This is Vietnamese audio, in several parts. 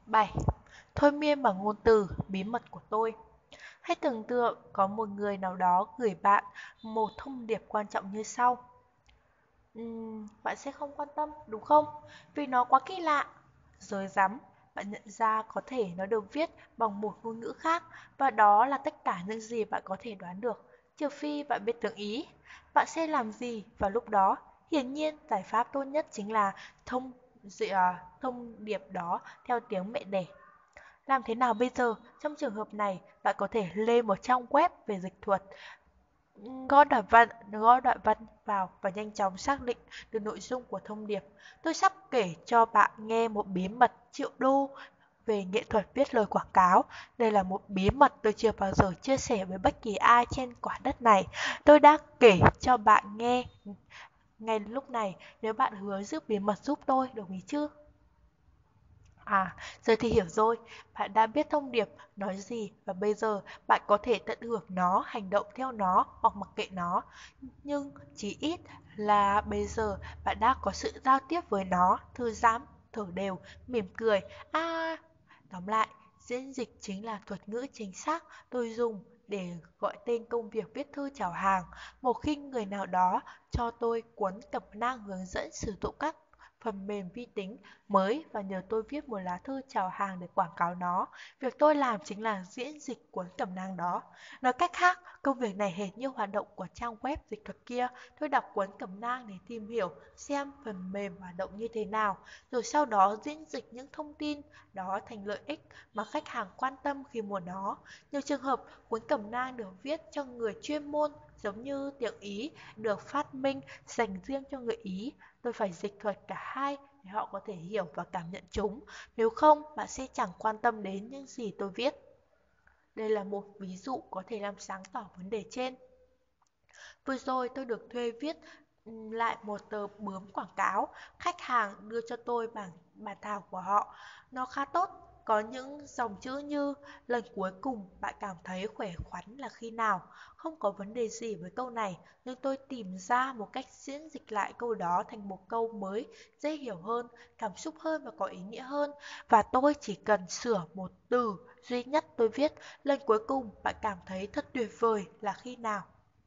7. Thôi miên bằng ngôn từ, bí mật của tôi. Hãy tưởng tượng có một người nào đó gửi bạn một thông điệp quan trọng như sau. Bạn sẽ không quan tâm, đúng không? Vì nó quá kỳ lạ. Rồi rắm, bạn nhận ra có thể nó được viết bằng một ngôn ngữ khác và đó là tất cả những gì bạn có thể đoán được, trừ phi bạn biết tiếng Ý. Bạn sẽ làm gì vào lúc đó? Hiển nhiên, giải pháp tốt nhất chính là thông điệp đó theo tiếng mẹ đẻ. Làm thế nào bây giờ? Trong trường hợp này, bạn có thể lên một trang web về dịch thuật, gõ đoạn văn vào và nhanh chóng xác định được nội dung của thông điệp. Tôi sắp kể cho bạn nghe một bí mật triệu đô về nghệ thuật viết lời quảng cáo. Đây là một bí mật tôi chưa bao giờ chia sẻ với bất kỳ ai trên quả đất này. Tôi đã kể cho bạn nghe ngay lúc này nếu bạn hứa giữ bí mật giúp tôi, đồng ý chưa? À, giờ thì hiểu rồi, bạn đã biết thông điệp nói gì và bây giờ bạn có thể tận hưởng nó, hành động theo nó hoặc mặc kệ nó. Nhưng chỉ ít là bây giờ bạn đã có sự giao tiếp với nó, thư giãn, thở đều, mỉm cười. Tóm lại, diễn dịch chính là thuật ngữ chính xác tôi dùng để gọi tên công việc viết thư chào hàng. Một khi người nào đó cho tôi cuốn cẩm nang hướng dẫn sử dụng các phần mềm vi tính mới và nhờ tôi viết một lá thư chào hàng để quảng cáo nó. Việc tôi làm chính là diễn dịch cuốn cẩm nang đó. Nói cách khác, công việc này hệt như hoạt động của trang web dịch thuật kia. Tôi đọc cuốn cẩm nang để tìm hiểu xem phần mềm hoạt động như thế nào, rồi sau đó diễn dịch những thông tin đó thành lợi ích mà khách hàng quan tâm khi mua nó. Nhiều trường hợp, cuốn cẩm nang được viết cho người chuyên môn, giống như tiếng Ý được phát minh dành riêng cho người Ý. Tôi phải dịch thuật cả hai để họ có thể hiểu và cảm nhận chúng. Nếu không, bạn sẽ chẳng quan tâm đến những gì tôi viết. Đây là một ví dụ có thể làm sáng tỏ vấn đề trên. Vừa rồi tôi được thuê viết lại một tờ bướm quảng cáo. Khách hàng đưa cho tôi bản thảo của họ. Nó khá tốt. Có những dòng chữ như lần cuối cùng bạn cảm thấy khỏe khoắn là khi nào. Không có vấn đề gì với câu này, nhưng tôi tìm ra một cách diễn dịch lại câu đó thành một câu mới, dễ hiểu hơn, cảm xúc hơn và có ý nghĩa hơn. Và tôi chỉ cần sửa một từ duy nhất. Tôi viết lần cuối cùng bạn cảm thấy thật tuyệt vời là khi nào.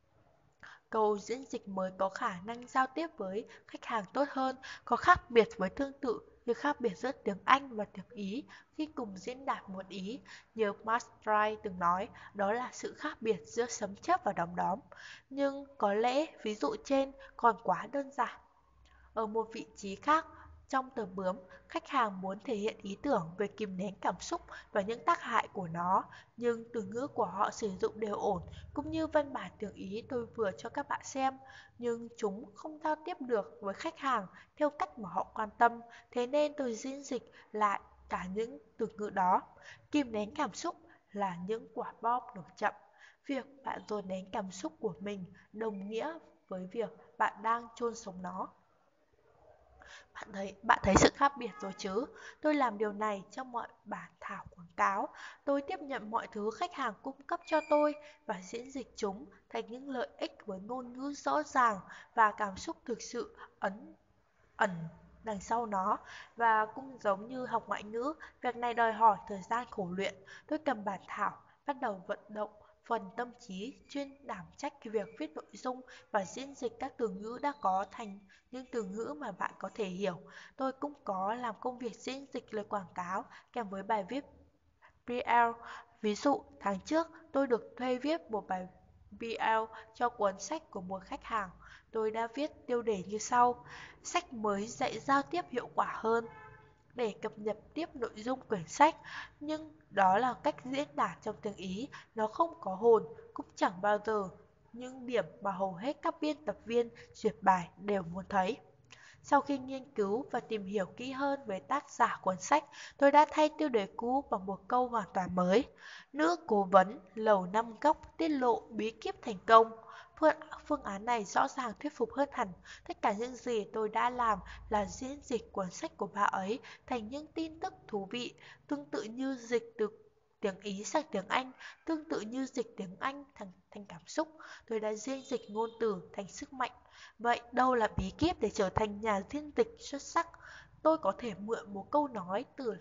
Câu diễn dịch mới có khả năng giao tiếp với khách hàng tốt hơn, có khác biệt với tương tự như khác biệt giữa tiếng Anh và tiếng Ý khi cùng diễn đạt một ý. Như Max Wright từng nói, đó là sự khác biệt giữa sấm chớp và đom đóm. Nhưng có lẽ ví dụ trên còn quá đơn giản. Ở một vị trí khác, trong tờ bướm, khách hàng muốn thể hiện ý tưởng về kìm nén cảm xúc và những tác hại của nó, nhưng từ ngữ của họ sử dụng đều ổn, cũng như văn bản tiếng Ý tôi vừa cho các bạn xem, nhưng chúng không giao tiếp được với khách hàng theo cách mà họ quan tâm, thế nên tôi diễn dịch lại cả những từ ngữ đó. Kìm nén cảm xúc là những quả bom nổ chậm. Việc bạn dồn nén cảm xúc của mình đồng nghĩa với việc bạn đang chôn sống nó. Bạn thấy sự khác biệt rồi chứ? Tôi làm điều này trong mọi bản thảo quảng cáo. Tôi tiếp nhận mọi thứ khách hàng cung cấp cho tôi và diễn dịch chúng thành những lợi ích với ngôn ngữ rõ ràng và cảm xúc thực sự ẩn đằng sau nó. Và cũng giống như học ngoại ngữ, việc này đòi hỏi thời gian khổ luyện. Tôi cầm bản thảo, bắt đầu vận động phần tâm trí chuyên đảm trách việc viết nội dung và diễn dịch các từ ngữ đã có thành những từ ngữ mà bạn có thể hiểu. Tôi cũng có làm công việc diễn dịch lời quảng cáo kèm với bài viết BL. Ví dụ, tháng trước tôi được thuê viết một bài BL cho cuốn sách của một khách hàng. Tôi đã viết tiêu đề như sau: sách mới dạy giao tiếp hiệu quả hơn, để cập nhật tiếp nội dung quyển sách, nhưng đó là cách diễn đạt trong tiếng Ý, nó không có hồn, cũng chẳng bao giờ những điểm mà hầu hết các biên tập viên duyệt bài đều muốn thấy. Sau khi nghiên cứu và tìm hiểu kỹ hơn về tác giả cuốn sách, tôi đã thay tiêu đề cũ bằng một câu hoàn toàn mới. Nữ cố vấn Lầu Năm Góc tiết lộ bí kíp thành công. Phương án này rõ ràng thuyết phục hơn hẳn. Tất cả những gì tôi đã làm là diễn dịch cuốn sách của bà ấy thành những tin tức thú vị, tương tự như dịch từ tiếng Ý sang tiếng Anh, tương tự như dịch tiếng Anh thành cảm xúc. Tôi đã diễn dịch ngôn từ thành sức mạnh. Vậy đâu là bí kíp để trở thành nhà diễn dịch xuất sắc? Tôi có thể mượn một câu nói từ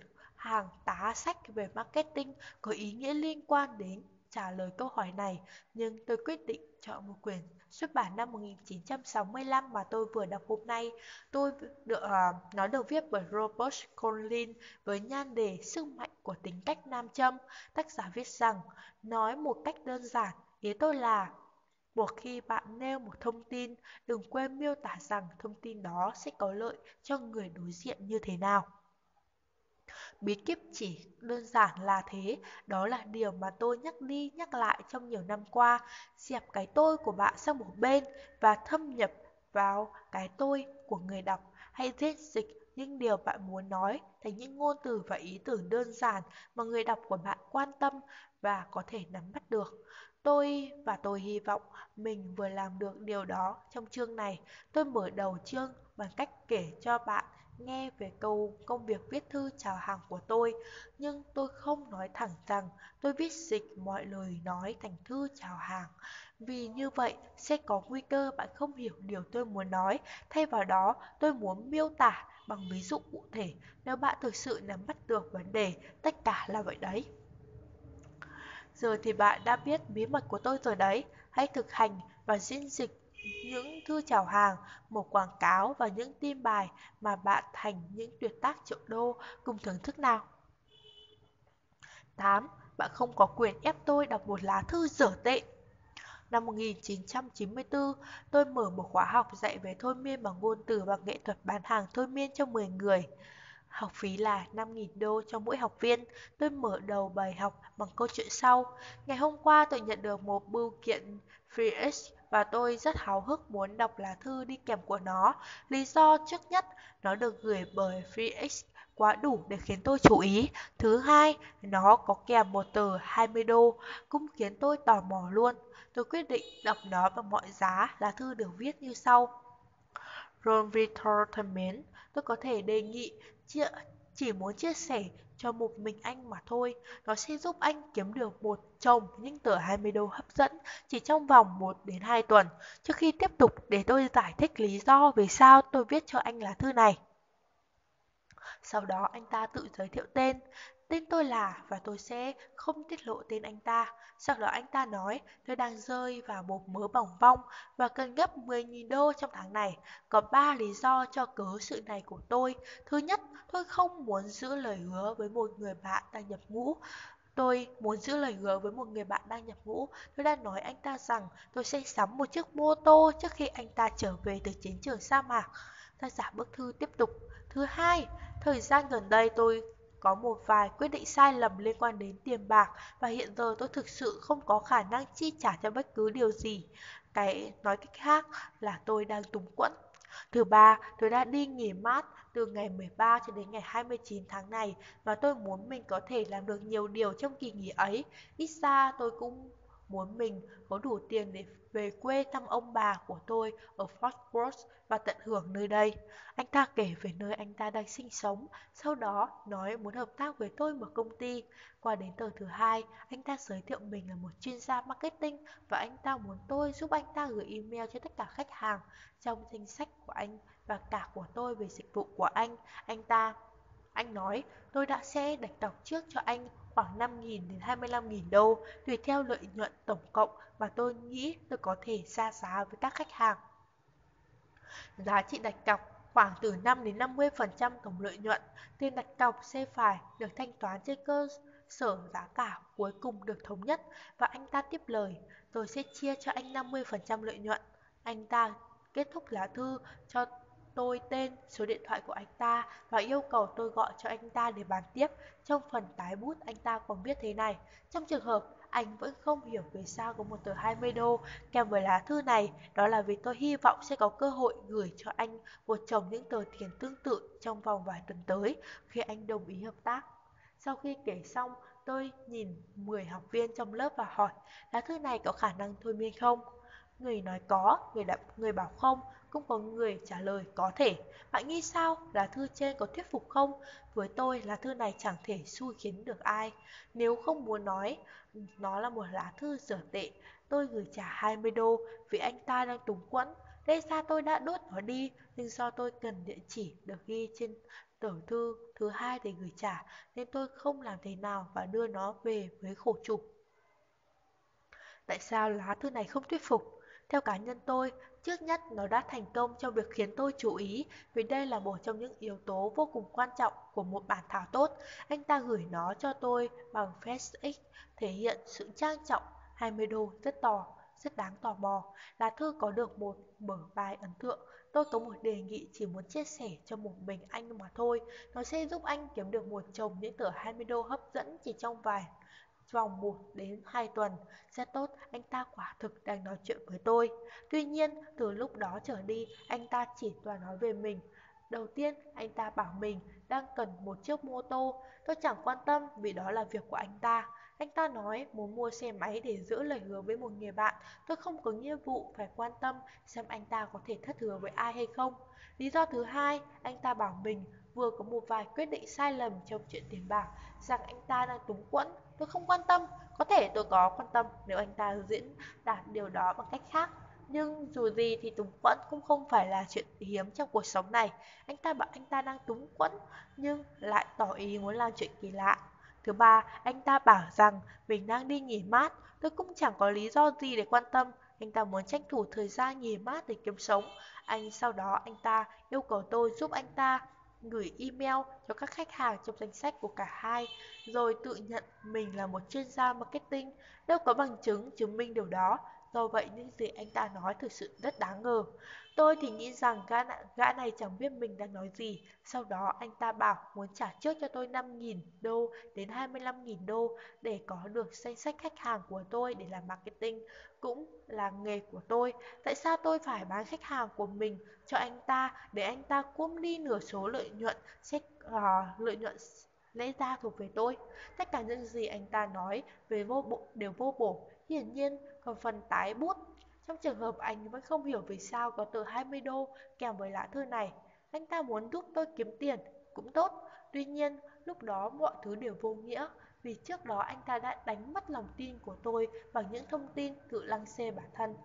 hàng tá sách về marketing có ý nghĩa liên quan đến trả lời câu hỏi này, nhưng tôi quyết định chọn một quyển xuất bản năm 1965 mà tôi vừa đọc hôm nay. Nó được viết bởi Robert Collins với nhan đề Sức mạnh của tính cách nam châm. Tác giả viết rằng, nói một cách đơn giản, ý tôi là một khi bạn nêu một thông tin, đừng quên miêu tả rằng thông tin đó sẽ có lợi cho người đối diện như thế nào. Bí kíp chỉ đơn giản là thế, đó là điều mà tôi nhắc đi nhắc lại trong nhiều năm qua. Dẹp cái tôi của bạn sang một bên và thâm nhập vào cái tôi của người đọc. Hãy viết dịch những điều bạn muốn nói thành những ngôn từ và ý tưởng đơn giản mà người đọc của bạn quan tâm và có thể nắm bắt được. Tôi hy vọng mình vừa làm được điều đó trong chương này. Tôi mở đầu chương bằng cách kể cho bạn nghe về công việc viết thư chào hàng của tôi, nhưng tôi không nói thẳng rằng tôi viết dịch mọi lời nói thành thư chào hàng, vì như vậy sẽ có nguy cơ bạn không hiểu điều tôi muốn nói. Thay vào đó, tôi muốn miêu tả bằng ví dụ cụ thể. Nếu bạn thực sự nắm bắt được vấn đề, tất cả là vậy đấy. Giờ thì bạn đã biết bí mật của tôi rồi đấy. Hãy thực hành và diễn dịch những thư chào hàng, một quảng cáo và những tin bài mà bạn thành những tuyệt tác triệu đô. Cùng thưởng thức nào. 8. Bạn không có quyền ép tôi đọc một lá thư dở tệ. Năm 1994, tôi mở một khóa học dạy về thôi miên bằng ngôn từ và nghệ thuật bán hàng thôi miên cho 10 người. Học phí là 5.000 đô cho mỗi học viên. Tôi mở đầu bài học bằng câu chuyện sau. Ngày hôm qua tôi nhận được một bưu kiện FreeX và tôi rất háo hức muốn đọc lá thư đi kèm của nó. Lý do trước nhất, nó được gửi bởi FreeX quá đủ để khiến tôi chú ý. Thứ hai, nó có kèm một tờ 20 đô, cũng khiến tôi tò mò luôn. Tôi quyết định đọc nó bằng mọi giá. Lá thư được viết như sau. Ron Victor thân mến, tôi có thể đề nghị chỉ muốn chia sẻ cho một mình anh mà thôi. Nó sẽ giúp anh kiếm được một chồng những tờ 20 đô hấp dẫn chỉ trong vòng 1 đến 2 tuần. Trước khi tiếp tục, để tôi giải thích lý do vì sao tôi viết cho anh lá thư này. Sau đó anh ta tự giới thiệu tên. Tên tôi là, và tôi sẽ không tiết lộ tên anh ta. Sau đó anh ta nói, tôi đang rơi vào một mớ bòng bong và cần gấp 10.000 đô trong tháng này. Có 3 lý do cho cớ sự này của tôi. Thứ nhất, tôi không muốn giữ lời hứa với một người bạn đang nhập ngũ. Tôi đã nói anh ta rằng tôi sẽ sắm một chiếc mô tô trước khi anh ta trở về từ chiến trường sa mạc. Tác giả bức thư tiếp tục. Thứ hai, thời gian gần đây tôi có một vài quyết định sai lầm liên quan đến tiền bạc và hiện giờ tôi thực sự không có khả năng chi trả cho bất cứ điều gì. Nói cách khác là tôi đang túng quẫn. Thứ ba, tôi đã đi nghỉ mát từ ngày 13 cho đến ngày 29 tháng này và tôi muốn mình có thể làm được nhiều điều trong kỳ nghỉ ấy. Ít ra tôi cũng muốn mình có đủ tiền để về quê thăm ông bà của tôi ở Fort Worth và tận hưởng nơi đây. Anh ta kể về nơi anh ta đang sinh sống, sau đó nói muốn hợp tác với tôi một công ty. Qua đến tờ thứ hai, anh ta giới thiệu mình là một chuyên gia marketing và anh ta muốn tôi giúp anh ta gửi email cho tất cả khách hàng trong danh sách của anh và cả của tôi về dịch vụ của anh. Anh nói tôi sẽ đặt cọc trước cho anh khoảng 5.000 đến 25.000 đô, tùy theo lợi nhuận tổng cộng mà tôi nghĩ tôi có thể ra giá với các khách hàng. Giá trị đặt cọc khoảng từ 5 đến 50% tổng lợi nhuận. Tiền đặt cọc sẽ phải được thanh toán trên cơ sở giá cả cuối cùng được thống nhất. Và anh ta tiếp lời, tôi sẽ chia cho anh 50% lợi nhuận. Anh ta kết thúc lá thư cho tôi tên, số điện thoại của anh ta và yêu cầu tôi gọi cho anh ta để bàn tiếp. Trong phần tái bút anh ta còn viết thế này. Trong trường hợp anh vẫn không hiểu vì sao có một tờ 20 đô kèm với lá thư này, đó là vì tôi hy vọng sẽ có cơ hội gửi cho anh một chồng những tờ tiền tương tự trong vòng vài tuần tới khi anh đồng ý hợp tác. Sau khi kể xong, tôi nhìn 10 học viên trong lớp và hỏi, lá thư này có khả năng thôi miên không? Người nói có, người bảo không, cũng có người trả lời có thể. Bạn nghĩ sao? Lá thư trên có thuyết phục không? Với tôi, lá thư này chẳng thể xui khiến được ai. Nếu không muốn nói nó là một lá thư dở tệ, tôi gửi trả 20 đô vì anh ta đang túng quẫn. Lẽ ra tôi đã đốt nó đi, nhưng do tôi cần địa chỉ được ghi trên tờ thư thứ hai để gửi trả, nên tôi không làm thế nào và đưa nó về với khổ chủ. Tại sao lá thư này không thuyết phục? Theo cá nhân tôi, trước nhất nó đã thành công trong việc khiến tôi chú ý, vì đây là một trong những yếu tố vô cùng quan trọng của một bản thảo tốt. Anh ta gửi nó cho tôi bằng FedEx, thể hiện sự trang trọng, 20 đô rất đáng tò mò. Lá thư có được một mở bài ấn tượng. Tôi có một đề nghị chỉ muốn chia sẻ cho một mình anh mà thôi. Nó sẽ giúp anh kiếm được một chồng những tờ 20 đô hấp dẫn chỉ trong vòng 1 đến 2 tuần. Rất tốt, anh ta quả thực đang nói chuyện với tôi. Tuy nhiên, từ lúc đó trở đi, anh ta chỉ toàn nói về mình. Đầu tiên, anh ta bảo mình đang cần một chiếc mô tô. Tôi chẳng quan tâm vì đó là việc của anh ta. Anh ta nói muốn mua xe máy để giữ lời hứa với một người bạn. Tôi không có nghĩa vụ phải quan tâm xem anh ta có thể thất hứa với ai hay không. Lý do thứ hai, anh ta bảo mình vừa có một vài quyết định sai lầm trong chuyện tiền bạc, rằng anh ta đang túng quẫn. Tôi không quan tâm, có thể tôi có quan tâm nếu anh ta diễn đạt điều đó bằng cách khác. Nhưng dù gì thì túng quẫn cũng không phải là chuyện hiếm trong cuộc sống này. Anh ta bảo anh ta đang túng quẫn nhưng lại tỏ ý muốn làm chuyện kỳ lạ. Thứ ba, anh ta bảo rằng mình đang đi nghỉ mát. Tôi cũng chẳng có lý do gì để quan tâm. Anh ta muốn tranh thủ thời gian nghỉ mát để kiếm sống. Sau đó anh ta yêu cầu tôi giúp anh ta gửi email cho các khách hàng trong danh sách của cả hai, rồi tự nhận mình là một chuyên gia marketing. Đâu có bằng chứng chứng minh điều đó. Do vậy những gì anh ta nói thực sự rất đáng ngờ. Tôi thì nghĩ rằng gã này chẳng biết mình đang nói gì. Sau đó anh ta bảo muốn trả trước cho tôi 5.000 đô đến 25.000 đô để có được danh sách khách hàng của tôi để làm marketing, cũng là nghề của tôi. Tại sao tôi phải bán khách hàng của mình cho anh ta để anh ta cuỗm đi nửa số lợi nhuận lẽ ra thuộc về tôi? Tất cả những gì anh ta nói về đều vô bổ. Hiển nhiên, còn phần tái bút. Trong trường hợp anh vẫn không hiểu vì sao có tờ 20 đô kèm với lá thư này. Anh ta muốn giúp tôi kiếm tiền, cũng tốt. Tuy nhiên, lúc đó mọi thứ đều vô nghĩa, vì trước đó anh ta đã đánh mất lòng tin của tôi bằng những thông tin tự lăng xê bản thân.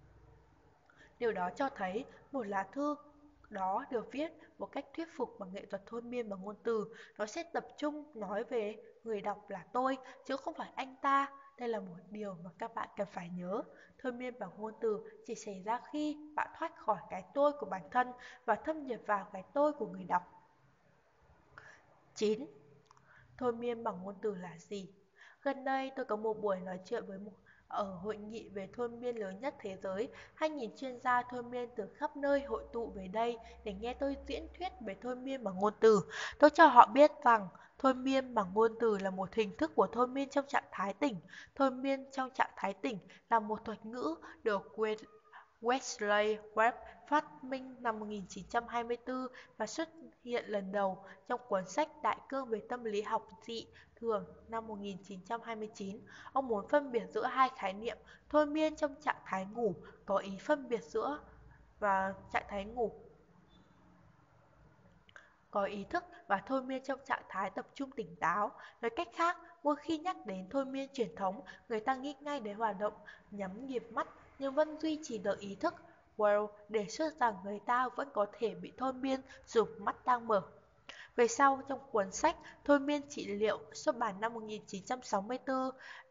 Điều đó cho thấy một lá thư đó được viết một cách thuyết phục bằng nghệ thuật thôi miên bằng ngôn từ. Nó sẽ tập trung nói về người đọc là tôi, chứ không phải anh ta. Đây là một điều mà các bạn cần phải nhớ. Thôi miên bằng ngôn từ chỉ xảy ra khi bạn thoát khỏi cái tôi của bản thân và thâm nhập vào cái tôi của người đọc. 9. Thôi miên bằng ngôn từ là gì? Gần đây tôi có một buổi nói chuyện ở hội nghị về thôi miên lớn nhất thế giới. 2.000 chuyên gia thôi miên từ khắp nơi hội tụ về đây để nghe tôi diễn thuyết về thôi miên bằng ngôn từ. Tôi cho họ biết rằng thôi miên bằng ngôn từ là một hình thức của thôi miên trong trạng thái tỉnh. Thôi miên trong trạng thái tỉnh là một thuật ngữ được Wesley Webb phát minh năm 1924 và xuất hiện lần đầu trong cuốn sách Đại cương về tâm lý học dị thường năm 1929. Ông muốn phân biệt giữa hai khái niệm thôi miên trong trạng thái ngủ, có ý phân biệt giữa và trạng thái ngủ có ý thức, và thôi miên trong trạng thái tập trung tỉnh táo. Nói cách khác, mỗi khi nhắc đến thôi miên truyền thống, người ta nghĩ ngay đến hoạt động nhắm nghiền mắt nhưng vẫn duy trì được ý thức. Well đề xuất rằng người ta vẫn có thể bị thôi miên dù mắt đang mở. Về sau, trong cuốn sách Thôi miên trị liệu xuất bản năm 1964,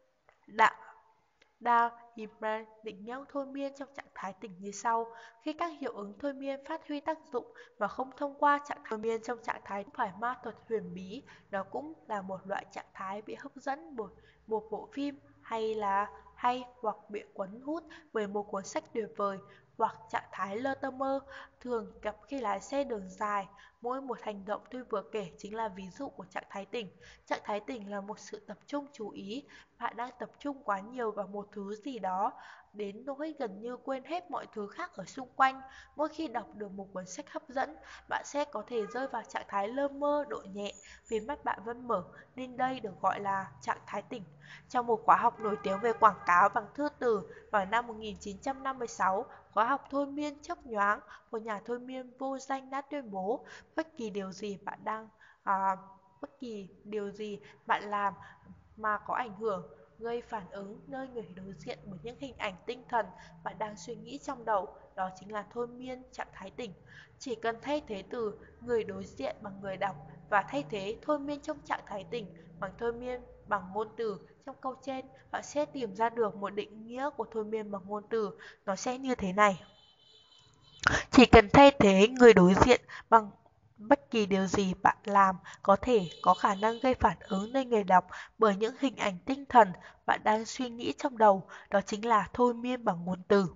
Dow Hibran định nghĩa thôi miên trong trạng thái tỉnh như sau: khi các hiệu ứng thôi miên phát huy tác dụng mà không thông qua trạng thái thôi miên trong trạng thái không phải ma thuật huyền bí, đó cũng là một loại trạng thái bị hấp dẫn bởi một bộ phim hay hoặc bị cuốn hút bởi một cuốn sách tuyệt vời, hoặc trạng thái lơ tơ mơ thường gặp khi lái xe đường dài. Mỗi một hành động tôi vừa kể chính là ví dụ của trạng thái tỉnh. Trạng thái tỉnh là một sự tập trung chú ý. Bạn đang tập trung quá nhiều vào một thứ gì đó đến nỗi gần như quên hết mọi thứ khác ở xung quanh. Mỗi khi đọc được một cuốn sách hấp dẫn, bạn sẽ có thể rơi vào trạng thái lơ mơ độ nhẹ vì mắt bạn vẫn mở, nên đây được gọi là trạng thái tỉnh. Trong một khóa học nổi tiếng về quảng cáo bằng thư từ vào năm 1956, khóa học thôi miên chớp nhoáng, một nhà thôi miên vô danh đã tuyên bố bất kỳ điều gì bất kỳ điều gì bạn làm mà có ảnh hưởng gây phản ứng nơi người đối diện bởi những hình ảnh tinh thần bạn đang suy nghĩ trong đầu, đó chính là thôi miên trạng thái tỉnh. Chỉ cần thay thế từ người đối diện bằng người đọc và thay thế thôi miên trong trạng thái tỉnh bằng thôi miên bằng ngôn từ trong câu trên, bạn sẽ tìm ra được một định nghĩa của thôi miên bằng ngôn từ. Nó sẽ như thế này. Chỉ cần thay thế người đối diện bằng bất kỳ điều gì bạn làm có thể có khả năng gây phản ứng lên người đọc bởi những hình ảnh tinh thần bạn đang suy nghĩ trong đầu, đó chính là thôi miên bằng ngôn từ.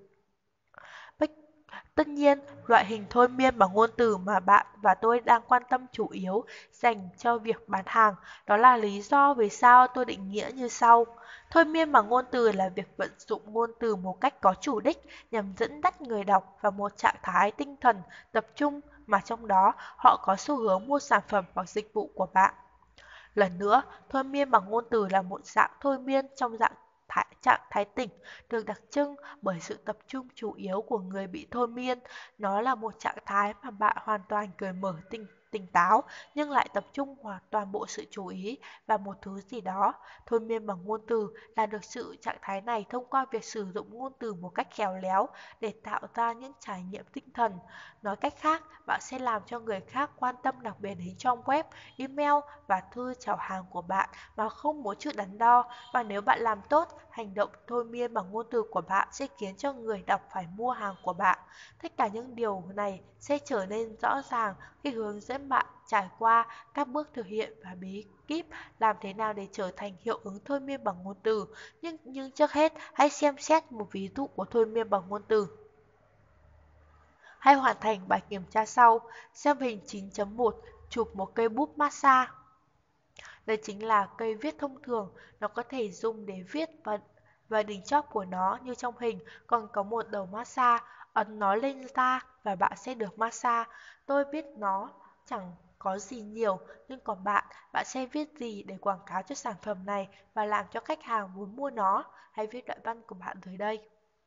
Tất nhiên, loại hình thôi miên bằng ngôn từ mà bạn và tôi đang quan tâm chủ yếu dành cho việc bán hàng. Đó là lý do vì sao tôi định nghĩa như sau. Thôi miên bằng ngôn từ là việc vận dụng ngôn từ một cách có chủ đích nhằm dẫn dắt người đọc vào một trạng thái tinh thần tập trung mà trong đó họ có xu hướng mua sản phẩm hoặc dịch vụ của bạn. Lần nữa, thôi miên bằng ngôn từ là một dạng thôi miên trong trạng thái tỉnh, được đặc trưng bởi sự tập trung chủ yếu của người bị thôi miên. Nó là một trạng thái mà bạn hoàn toàn cởi mở tỉnh táo, nhưng lại tập trung hoàn toàn bộ sự chú ý vào một thứ gì đó. Thôi miên bằng ngôn từ là được sự trạng thái này thông qua việc sử dụng ngôn từ một cách khéo léo để tạo ra những trải nghiệm tinh thần. Nói cách khác, bạn sẽ làm cho người khác quan tâm đặc biệt đến trang web, email và thư chào hàng của bạn mà không muốn chút đắn đo. Và nếu bạn làm tốt, hành động thôi miên bằng ngôn từ của bạn sẽ khiến cho người đọc phải mua hàng của bạn. Tất cả những điều này sẽ trở nên rõ ràng khi hướng dẫn bạn trải qua các bước thực hiện và bí kíp làm thế nào để trở thành hiệu ứng thôi miên bằng ngôn từ. Nhưng trước hết, hãy xem xét một ví dụ của thôi miên bằng ngôn từ. Hãy hoàn thành bài kiểm tra sau. Xem hình 9.1, chụp một cây bút massage. Đây chính là cây viết thông thường, nó có thể dùng để viết và đỉnh chóp của nó như trong hình, còn có một đầu massage, ấn nó lên da và bạn sẽ được massage. Tôi biết nó chẳng có gì nhiều, nhưng còn bạn, bạn sẽ viết gì để quảng cáo cho sản phẩm này và làm cho khách hàng muốn mua nó? Hãy viết đoạn văn của bạn dưới đây.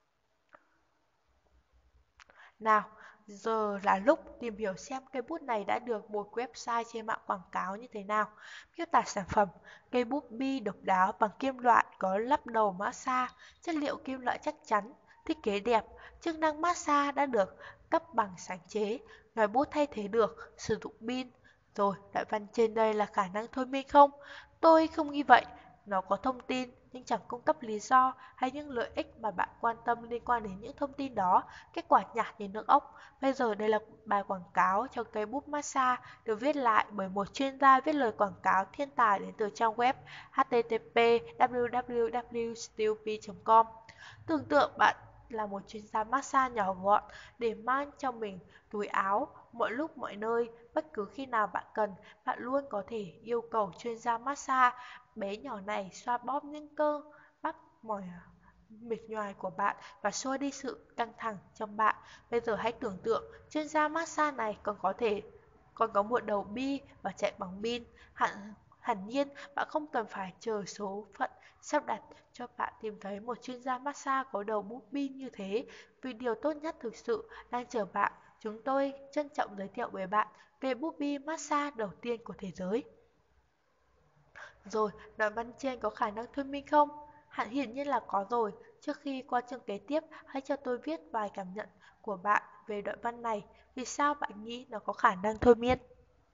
Nào, giờ là lúc tìm hiểu xem cây bút này đã được một website trên mạng quảng cáo như thế nào. Miêu tả sản phẩm: cây bút bi độc đáo bằng kim loại có lắp đầu massage, chất liệu kim loại chắc chắn, thiết kế đẹp, chức năng massage đã được cấp bằng sáng chế, ngòi bút thay thế được, sử dụng pin. Rồi, đoạn văn trên đây là khả năng thôi miên không? Tôi không nghĩ vậy. Nó có thông tin nhưng chẳng cung cấp lý do hay những lợi ích mà bạn quan tâm liên quan đến những thông tin đó. Kết quả nhạt như nước ốc. Bây giờ đây là bài quảng cáo cho cây bút massage được viết lại bởi một chuyên gia viết lời quảng cáo thiên tài đến từ trang web http://www.steelp.com. Tưởng tượng bạn là một chuyên gia massage nhỏ gọn để mang trong mình túi áo mọi lúc mọi nơi, bất cứ khi nào bạn cần, bạn luôn có thể yêu cầu chuyên gia massage bé nhỏ này xoa bóp những cơ bắp mỏi mệt nhoài của bạn và xua đi sự căng thẳng trong bạn. Bây giờ hãy tưởng tượng chuyên gia massage này còn có một đầu bi và chạy bằng pin. Hẳn nhiên bạn không cần phải chờ số phận sắp đặt cho bạn tìm thấy một chuyên gia massage có đầu bút pin như thế, vì điều tốt nhất thực sự đang chờ bạn. Chúng tôi trân trọng giới thiệu với bạn về bút bi massage đầu tiên của thế giới. Rồi, đoạn văn trên có khả năng thôi miên không? Hiển nhiên là có rồi. Trước khi qua chương kế tiếp, hãy cho tôi viết vài cảm nhận của bạn về đoạn văn này. Vì sao bạn nghĩ nó có khả năng thôi miên?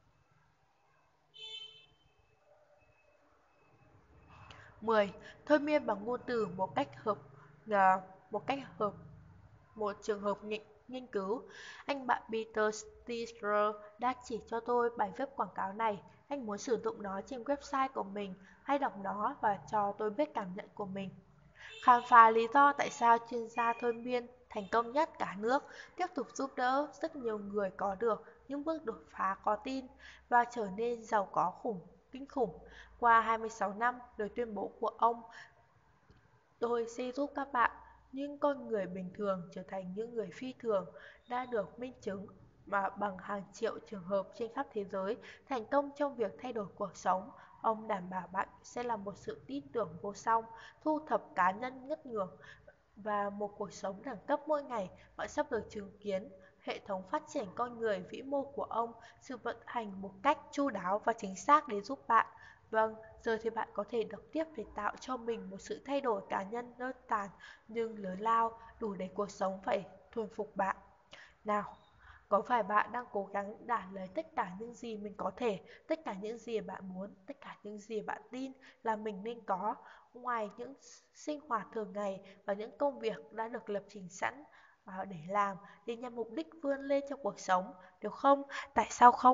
10. Thôi miên bằng ngôn từ à, một cách hợp một trường hợp nghiên cứu. Anh bạn Peter Stigler đã chỉ cho tôi bài viết quảng cáo này. Anh muốn sử dụng nó trên website của mình. Hãy đọc nó và cho tôi biết cảm nhận của mình. Khám phá lý do tại sao chuyên gia thôi miên thành công nhất cả nước tiếp tục giúp đỡ rất nhiều người có được những bước đột phá có tin và trở nên giàu có kinh khủng. Qua 26 năm, lời tuyên bố của ông: tôi sẽ giúp các bạn, những con người bình thường trở thành những người phi thường, đã được minh chứng mà bằng hàng triệu trường hợp trên khắp thế giới thành công trong việc thay đổi cuộc sống. Ông đảm bảo bạn sẽ là một sự tin tưởng vô song, thu thập cá nhân ngất ngưỡng và một cuộc sống đẳng cấp mỗi ngày. Bạn sắp được chứng kiến hệ thống phát triển con người vĩ mô của ông, sự vận hành một cách chu đáo và chính xác để giúp bạn Vâng, giờ thì bạn có thể đọc tiếp để tạo cho mình một sự thay đổi cá nhân đơn giản nhưng lớn lao, đủ để cuộc sống phải thuần phục bạn. Nào, có phải bạn đang cố gắng đạt lấy tất cả những gì mình có thể, tất cả những gì bạn muốn, tất cả những gì bạn tin là mình nên có, ngoài những sinh hoạt thường ngày và những công việc đã được lập trình sẵn để làm, để nhằm mục đích vươn lên trong cuộc sống, được không? Tại sao không?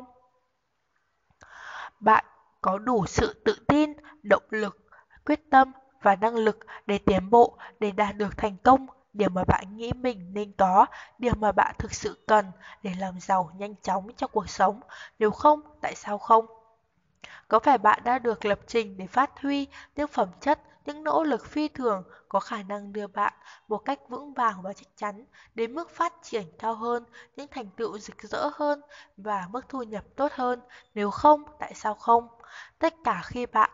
Bạn có đủ sự tự tin, động lực, quyết tâm và năng lực để tiến bộ, để đạt được thành công, điều mà bạn nghĩ mình nên có, điều mà bạn thực sự cần để làm giàu nhanh chóng trong cuộc sống. Nếu không, tại sao không? Có phải bạn đã được lập trình để phát huy những phẩm chất, những nỗ lực phi thường có khả năng đưa bạn một cách vững vàng và chắc chắn đến mức phát triển cao hơn, những thành tựu rực rỡ hơn và mức thu nhập tốt hơn? Nếu không, tại sao không? Tất cả khi bạn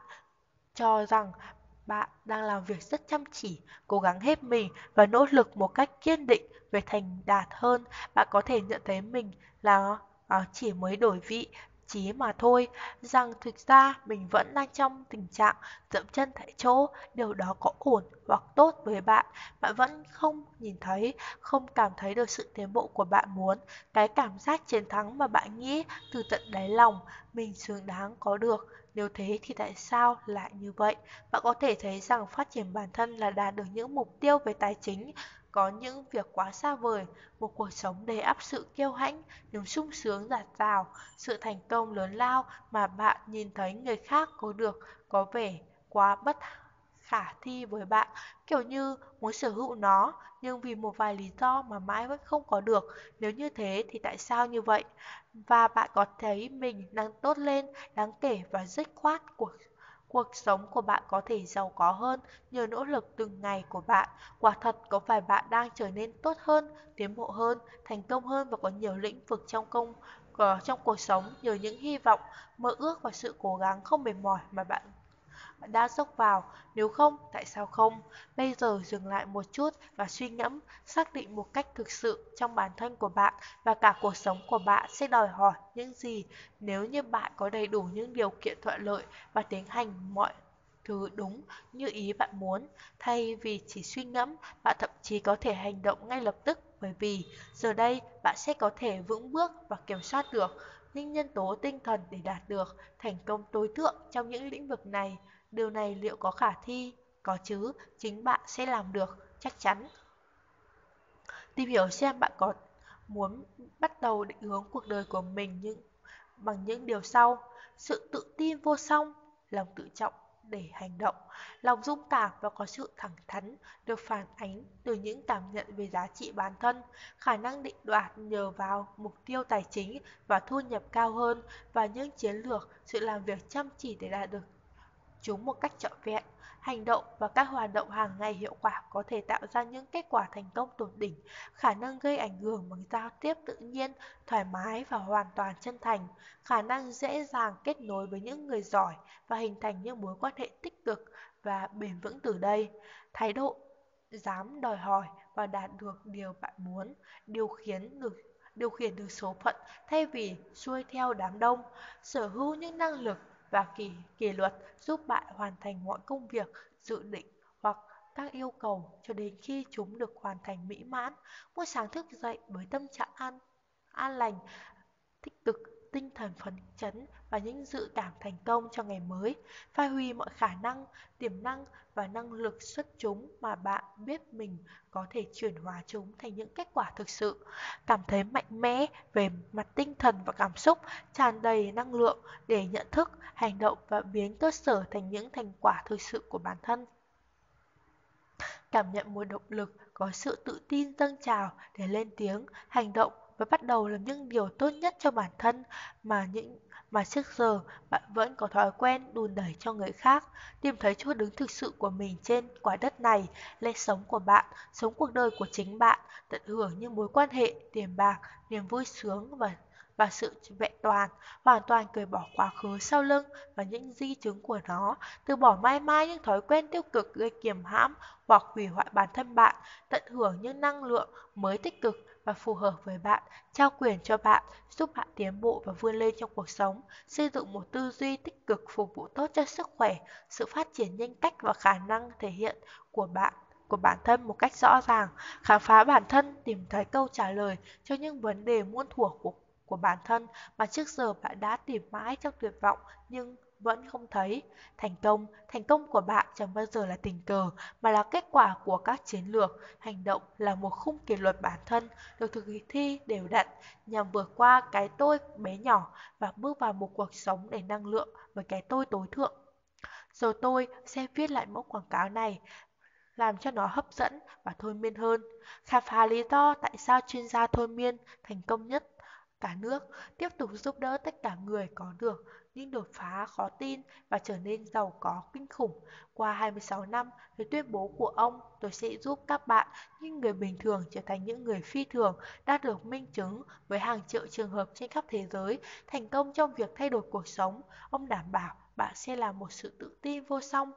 cho rằng bạn đang làm việc rất chăm chỉ, cố gắng hết mình và nỗ lực một cách kiên định về thành đạt hơn, bạn có thể nhận thấy mình là chỉ mới đổi vị trí mà thôi, rằng thực ra mình vẫn đang trong tình trạng dậm chân tại chỗ, điều đó có ổn hoặc tốt với bạn, bạn vẫn không nhìn thấy, không cảm thấy được sự tiến bộ của bạn muốn, cái cảm giác chiến thắng mà bạn nghĩ từ tận đáy lòng mình xứng đáng có được. Nếu thế thì tại sao lại như vậy? Bạn có thể thấy rằng phát triển bản thân là đạt được những mục tiêu về tài chính, có những việc quá xa vời, một cuộc sống đầy ắp sự kiêu hãnh, niềm sung sướng dạt dào, sự thành công lớn lao mà bạn nhìn thấy người khác có được có vẻ quá bất khả thi với bạn, kiểu như muốn sở hữu nó, nhưng vì một vài lý do mà mãi vẫn không có được. Nếu như thế thì tại sao như vậy? Và bạn có thấy mình đang tốt lên đáng kể và dứt khoát cuộc sống của bạn có thể giàu có hơn nhờ nỗ lực từng ngày của bạn. Quả thật có phải bạn đang trở nên tốt hơn, tiến bộ hơn, thành công hơn và có nhiều lĩnh vực trong cuộc sống nhờ những hy vọng, mơ ước và sự cố gắng không mệt mỏi mà bạn đã dốc vào? Nếu không, tại sao không? Bây giờ dừng lại một chút và suy ngẫm, xác định một cách thực sự trong bản thân của bạn và cả cuộc sống của bạn sẽ đòi hỏi những gì nếu như bạn có đầy đủ những điều kiện thuận lợi và tiến hành mọi thứ đúng như ý bạn muốn. Thay vì chỉ suy ngẫm, bạn thậm chí có thể hành động ngay lập tức, bởi vì giờ đây bạn sẽ có thể vững bước và kiểm soát được những nhân tố tinh thần để đạt được thành công tối thượng trong những lĩnh vực này. Điều này liệu có khả thi? Có chứ, chính bạn sẽ làm được, chắc chắn. Tìm hiểu xem bạn có muốn bắt đầu định hướng cuộc đời của mình bằng những điều sau: sự tự tin vô song, lòng tự trọng để hành động, lòng dũng cảm và có sự thẳng thắn được phản ánh từ những cảm nhận về giá trị bản thân, khả năng định đoạt nhờ vào mục tiêu tài chính và thu nhập cao hơn, và những chiến lược, sự làm việc chăm chỉ để đạt được chúng một cách trọn vẹn. Hành động và các hoạt động hàng ngày hiệu quả có thể tạo ra những kết quả thành công tột đỉnh, khả năng gây ảnh hưởng bằng giao tiếp tự nhiên, thoải mái và hoàn toàn chân thành, khả năng dễ dàng kết nối với những người giỏi và hình thành những mối quan hệ tích cực và bền vững từ đây. Thái độ dám đòi hỏi và đạt được điều bạn muốn, điều khiển được số phận thay vì xuôi theo đám đông, sở hữu những năng lực và kỷ luật giúp bạn hoàn thành mọi công việc, dự định hoặc các yêu cầu cho đến khi chúng được hoàn thành mỹ mãn. Mỗi sáng thức dậy với tâm trạng an lành, tích cực, tinh thần phấn chấn và những dự cảm thành công cho ngày mới, phát huy mọi khả năng, tiềm năng và năng lực xuất chúng mà bạn biết mình có thể chuyển hóa chúng thành những kết quả thực sự. Cảm thấy mạnh mẽ về mặt tinh thần và cảm xúc, tràn đầy năng lượng để nhận thức, hành động và biến cơ sở thành những thành quả thực sự của bản thân. Cảm nhận một động lực, có sự tự tin dâng trào để lên tiếng, hành động và bắt đầu làm những điều tốt nhất cho bản thân mà trước giờ bạn vẫn có thói quen đùn đẩy cho người khác. Tìm thấy chỗ đứng thực sự của mình trên quả đất này, lên sống của bạn, sống cuộc đời của chính bạn, tận hưởng những mối quan hệ, tiền bạc, niềm vui sướng và sự vẹn toàn, hoàn toàn cởi bỏ quá khứ sau lưng và những di chứng của nó, từ bỏ mãi mãi những thói quen tiêu cực gây kiềm hãm hoặc hủy hoại bản thân bạn, tận hưởng những năng lượng mới tích cực và phù hợp với bạn, trao quyền cho bạn, giúp bạn tiến bộ và vươn lên trong cuộc sống, xây dựng một tư duy tích cực phục vụ tốt cho sức khỏe, sự phát triển nhân cách và khả năng thể hiện của bạn của bản thân một cách rõ ràng, khám phá bản thân, tìm thấy câu trả lời cho những vấn đề muôn thuở của bản thân mà trước giờ bạn đã tìm mãi trong tuyệt vọng nhưng vẫn không thấy. Thành công của bạn chẳng bao giờ là tình cờ mà là kết quả của các chiến lược, hành động là một khung kỷ luật bản thân được thực thi đều đặn nhằm vượt qua cái tôi bé nhỏ và bước vào một cuộc sống đầy năng lượng với cái tôi tối thượng. Rồi tôi sẽ viết lại mẫu quảng cáo này làm cho nó hấp dẫn và thôi miên hơn. Khám phá lý do tại sao chuyên gia thôi miên thành công nhất cả nước tiếp tục giúp đỡ tất cả người có được những đột phá khó tin và trở nên giàu có kinh khủng. Qua 26 năm, với tuyên bố của ông, tôi sẽ giúp các bạn, những người bình thường trở thành những người phi thường, đã được minh chứng với hàng triệu trường hợp trên khắp thế giới thành công trong việc thay đổi cuộc sống. Ông đảm bảo bạn sẽ là một sự tự tin vô song,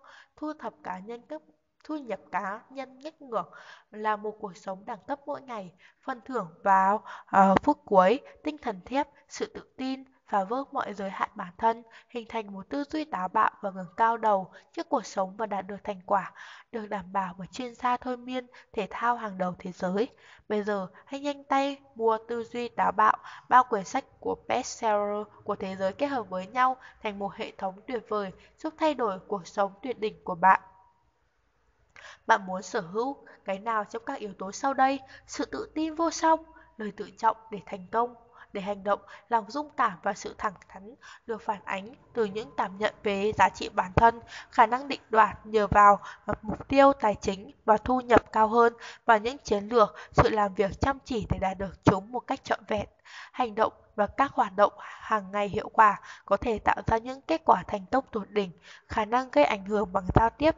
thu nhập cá nhân ngách ngưỡng, là một cuộc sống đẳng cấp mỗi ngày, phần thưởng vào phút cuối, tinh thần thép, sự tự tin, phá vỡ mọi giới hạn bản thân, hình thành một tư duy táo bạo và ngẩng cao đầu trước cuộc sống và đạt được thành quả, được đảm bảo bởi chuyên gia thôi miên thể thao hàng đầu thế giới. Bây giờ, hãy nhanh tay mua tư duy táo bạo, bao quyển sách của bestseller của thế giới kết hợp với nhau thành một hệ thống tuyệt vời giúp thay đổi cuộc sống tuyệt đỉnh của bạn. Bạn muốn sở hữu cái nào trong các yếu tố sau đây? Sự tự tin vô song, lời tự trọng để thành công, để hành động, lòng dũng cảm và sự thẳng thắn được phản ánh từ những cảm nhận về giá trị bản thân, khả năng định đoạt nhờ vào mục tiêu tài chính và thu nhập cao hơn và những chiến lược, sự làm việc chăm chỉ để đạt được chúng một cách trọn vẹn. Hành động và các hoạt động hàng ngày hiệu quả có thể tạo ra những kết quả thành công tột đỉnh, khả năng gây ảnh hưởng bằng giao tiếp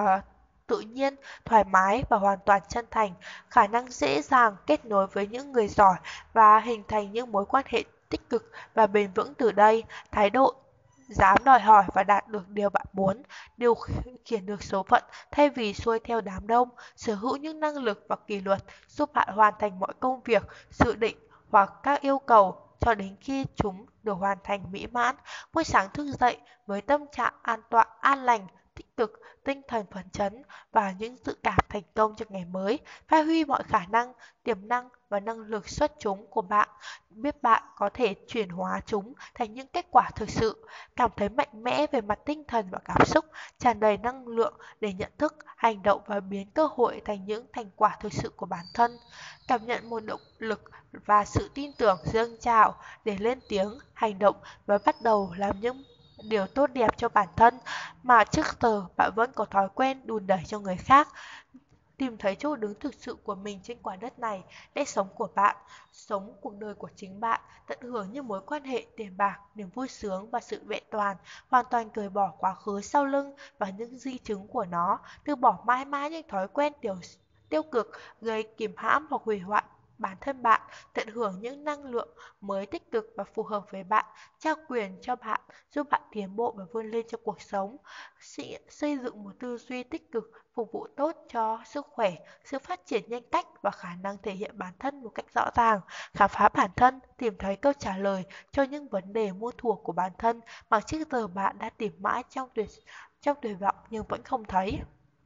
tự nhiên, thoải mái và hoàn toàn chân thành, khả năng dễ dàng kết nối với những người giỏi và hình thành những mối quan hệ tích cực và bền vững từ đây, thái độ dám đòi hỏi và đạt được điều bạn muốn, điều khiển được số phận thay vì xuôi theo đám đông, sở hữu những năng lực và kỷ luật giúp bạn hoàn thành mọi công việc, dự định hoặc các yêu cầu cho đến khi chúng được hoàn thành mỹ mãn. Mỗi sáng thức dậy với tâm trạng an lành, tích cực, tinh thần phấn chấn và những dự cảm thành công cho ngày mới, phát huy mọi khả năng, tiềm năng và năng lực xuất chúng của bạn, biết bạn có thể chuyển hóa chúng thành những kết quả thực sự, cảm thấy mạnh mẽ về mặt tinh thần và cảm xúc, tràn đầy năng lượng để nhận thức, hành động và biến cơ hội thành những thành quả thực sự của bản thân, cảm nhận một động lực và sự tin tưởng dâng trào để lên tiếng, hành động và bắt đầu làm những điều tốt đẹp cho bản thân mà trước giờ bạn vẫn có thói quen đùn đẩy cho người khác. Tìm thấy chỗ đứng thực sự của mình trên quả đất này, để sống của bạn, sống cuộc đời của chính bạn, tận hưởng những mối quan hệ tiền bạc, niềm vui sướng và sự vẹn toàn, hoàn toàn cởi bỏ quá khứ sau lưng và những di chứng của nó, từ bỏ mãi mãi những thói quen tiêu cực gây kìm hãm hoặc hủy hoại bản thân bạn, tận hưởng những năng lượng mới tích cực và phù hợp với bạn, trao quyền cho bạn, giúp bạn tiến bộ và vươn lên trong cuộc sống, xây dựng một tư duy tích cực phục vụ tốt cho sức khỏe, sự phát triển nhân cách và khả năng thể hiện bản thân một cách rõ ràng, khám phá bản thân, tìm thấy câu trả lời cho những vấn đề muôn thuở của bản thân mà trước giờ bạn đã tìm mãi trong tuyệt vọng nhưng vẫn không thấy.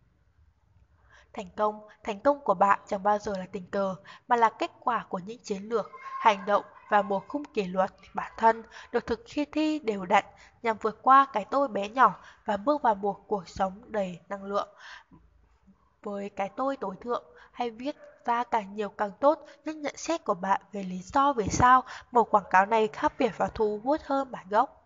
Thành công của bạn chẳng bao giờ là tình cờ, mà là kết quả của những chiến lược, hành động và một khung kỷ luật bản thân được thực thi đều đặn nhằm vượt qua cái tôi bé nhỏ và bước vào một cuộc sống đầy năng lượng. Với cái tôi tối thượng, hay viết ra càng nhiều càng tốt những nhận xét của bạn về lý do vì sao một quảng cáo này khác biệt và thu hút hơn bản gốc.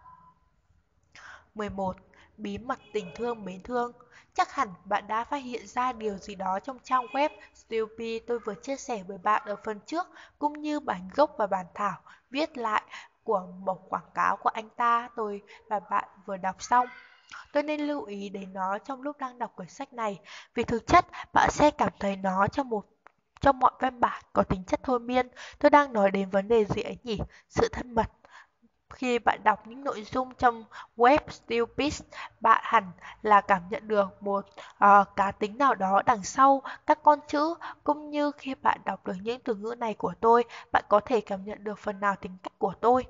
11. Bí mật tình thương mến thương. Chắc hẳn bạn đã phát hiện ra điều gì đó trong trang web Stealthy tôi vừa chia sẻ với bạn ở phần trước, cũng như bản gốc và bản thảo viết lại của một quảng cáo của anh ta tôi và bạn vừa đọc xong. Tôi nên lưu ý đến nó trong lúc đang đọc quyển sách này, vì thực chất bạn sẽ cảm thấy nó trong mọi văn bản có tính chất thôi miên. Tôi đang nói đến vấn đề gì ấy nhỉ? Sự thân mật. Khi bạn đọc những nội dung trong web Stillpiece, bạn hẳn là cảm nhận được một cá tính nào đó đằng sau các con chữ, cũng như khi bạn đọc được những từ ngữ này của tôi, bạn có thể cảm nhận được phần nào tính cách của tôi.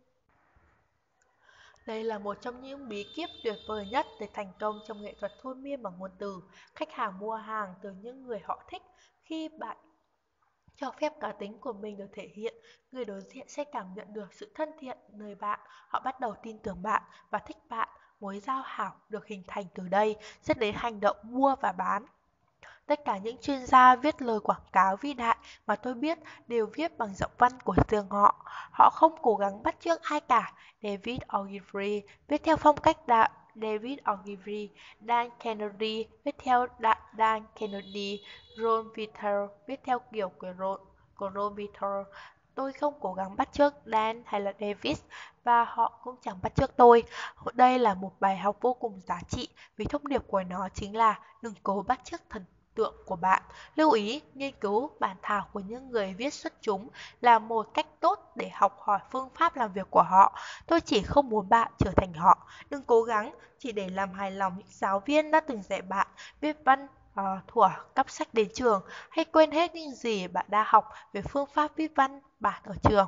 Đây là một trong những bí kíp tuyệt vời nhất để thành công trong nghệ thuật thôi miên bằng ngôn từ. Khách hàng mua hàng từ những người họ thích. Khi bạn cho phép cá tính của mình được thể hiện, người đối diện sẽ cảm nhận được sự thân thiện nơi bạn. Họ bắt đầu tin tưởng bạn và thích bạn. Mối giao hảo được hình thành từ đây, dẫn đến hành động mua và bán. Tất cả những chuyên gia viết lời quảng cáo vĩ đại mà tôi biết đều viết bằng giọng văn của riêng họ. Họ không cố gắng bắt chước ai cả. David Ogilvy viết theo phong cách David Ogilvy, Dan Kennedy viết theo Dan Kennedy, Ron Vital viết theo kiểu của Ron Vital. Tôi không cố gắng bắt chước Dan hay là David và họ cũng chẳng bắt chước tôi. Đây là một bài học vô cùng giá trị vì thông điệp của nó chính là đừng cố bắt chước thần tượng của bạn. Lưu ý, nghiên cứu bản thảo của những người viết xuất chúng là một cách tốt để học hỏi phương pháp làm việc của họ. Tôi chỉ không muốn bạn trở thành họ. Đừng cố gắng chỉ để làm hài lòng những giáo viên đã từng dạy bạn viết văn thuở cắp sách đến trường, hay quên hết những gì bạn đã học về phương pháp viết văn bản ở trường.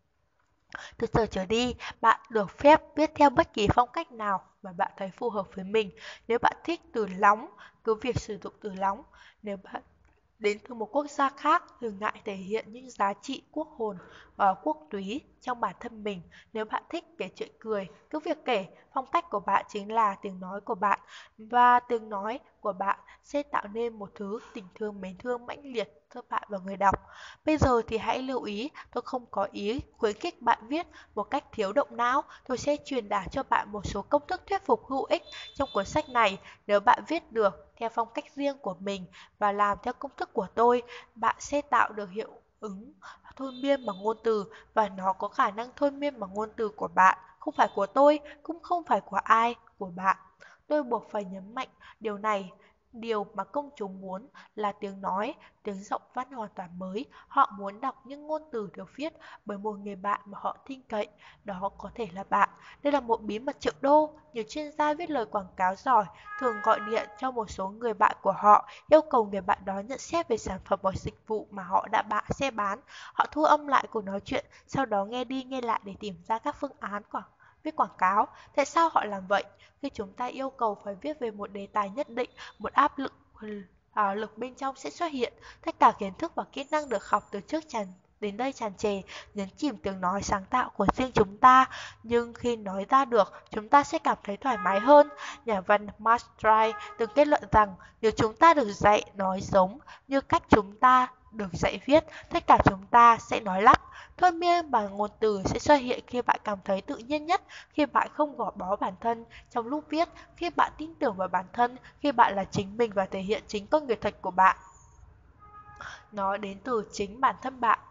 Từ giờ trở đi, bạn được phép viết theo bất kỳ phong cách nào mà bạn thấy phù hợp với mình. Nếu bạn thích từ lóng, cứ việc sử dụng từ lóng. Nếu bạn đến từ một quốc gia khác, đừng ngại thể hiện những giá trị quốc hồn và quốc túy trong bản thân mình. Nếu bạn thích kể chuyện cười, cứ việc kể. Phong cách của bạn chính là tiếng nói của bạn, và tiếng nói của bạn sẽ tạo nên một thứ tình thương mến thương mãnh liệt giữa bạn và người đọc. Bây giờ thì hãy lưu ý, tôi không có ý khuyến khích bạn viết một cách thiếu động não. Tôi sẽ truyền đạt cho bạn một số công thức thuyết phục hữu ích trong cuốn sách này. Nếu bạn viết được theo phong cách riêng của mình và làm theo công thức của tôi, bạn sẽ tạo được hiệu ứng thôi miên bằng ngôn từ, và nó có khả năng thôi miên bằng ngôn từ của bạn, không phải của tôi, cũng không phải của ai, của bạn. Tôi buộc phải nhấn mạnh điều này. Điều mà công chúng muốn là tiếng nói, tiếng giọng văn hoàn toàn mới. Họ muốn đọc những ngôn từ được viết bởi một người bạn mà họ tin cậy. Đó có thể là bạn. Đây là một bí mật triệu đô. Nhiều chuyên gia viết lời quảng cáo giỏi thường gọi điện cho một số người bạn của họ, yêu cầu người bạn đó nhận xét về sản phẩm hoặc dịch vụ mà họ đã sẽ bán. Họ thu âm lại cuộc nói chuyện, sau đó nghe đi nghe lại để tìm ra các phương án viết quảng cáo. Tại sao họ làm vậy? Khi chúng ta yêu cầu phải viết về một đề tài nhất định, một áp lực bên trong sẽ xuất hiện. Tất cả kiến thức và kỹ năng được học từ trước đến đây tràn trề, nhấn chìm tiếng nói sáng tạo của riêng chúng ta. Nhưng khi nói ra được, chúng ta sẽ cảm thấy thoải mái hơn. Nhà văn Mark Twain từng kết luận rằng nếu chúng ta được dạy nói giống như cách chúng ta được dạy viết, tất cả chúng ta sẽ nói lắp. Thôi miên bằng ngôn từ sẽ xuất hiện khi bạn cảm thấy tự nhiên nhất, khi bạn không gò bó bản thân trong lúc viết, khi bạn tin tưởng vào bản thân, khi bạn là chính mình và thể hiện chính con người thật của bạn. Nó đến từ chính bản thân bạn.